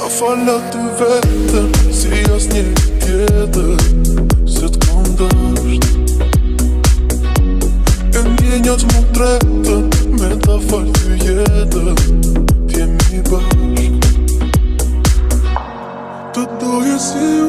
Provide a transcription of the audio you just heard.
Fala ty vetëm, si as një tjetër, se t'kam dësht. E ndjenjat mu tretën, me ta falë ty jetën, t'jemi bashk. Të doje si